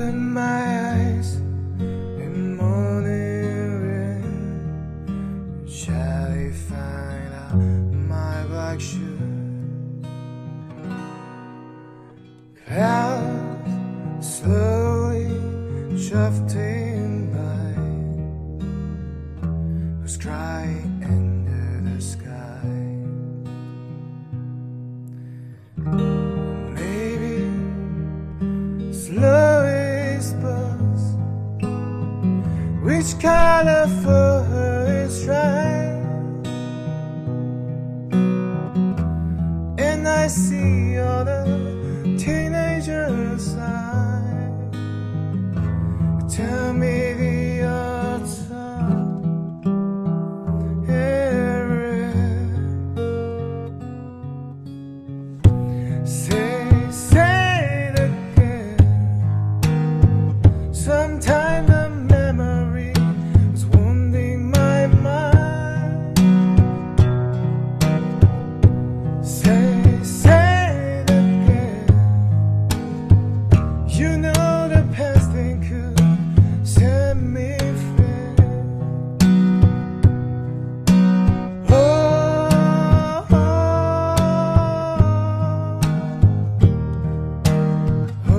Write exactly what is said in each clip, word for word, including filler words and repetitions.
Open my eyes in morning rain. Shall we find out my black shoes? Clouds slowly drifting by, who's crying under the sky? Maybe slow is buzz, which color for her is right? And I see all the teenagers lie. Tell me the autumn era. Say, say it again. Sometime the memory was wounding my mind. Say, say it again. You know the past thing could set me free. Oh, oh, oh,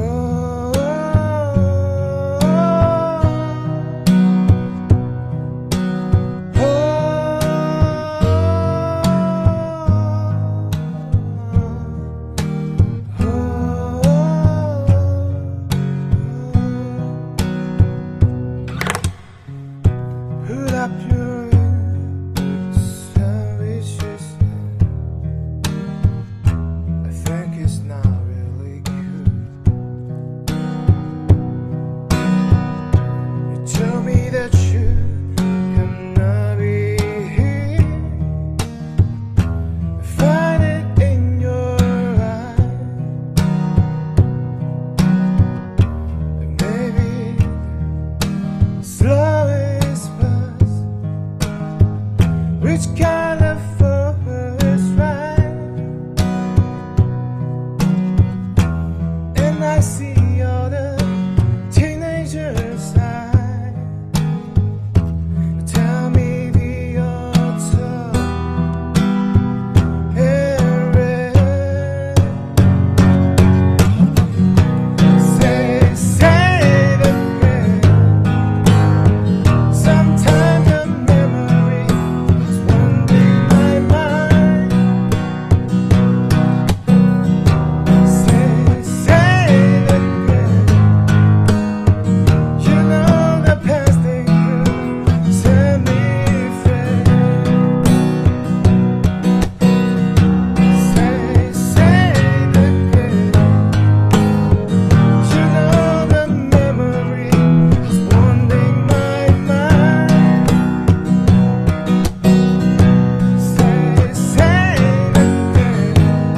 put up your sandwiches. I think it's not really good. You tell me that you cannot be here. I find it in your eyes. And maybe slow is buzz, which kind of for her is right? And I see all the teenagers hide. Tell me the autumn era. Say, say it again. Sometime the memory is wounding my mind. Say, say it again. You know the past thing could set me free. Say, say it again. You know the memory is wounding my mind. Say, say it again.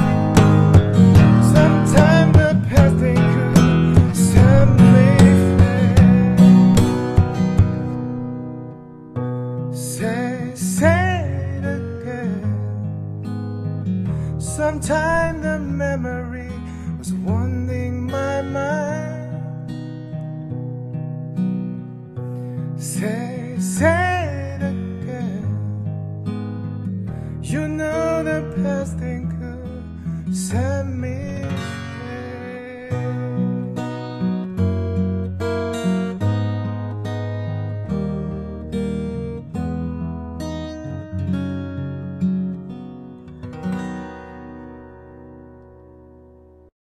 Sometime the past thing could set me free. Say, say it again. Sometime the memory was wounding my mind. Say, say it again. You know the past thing could set me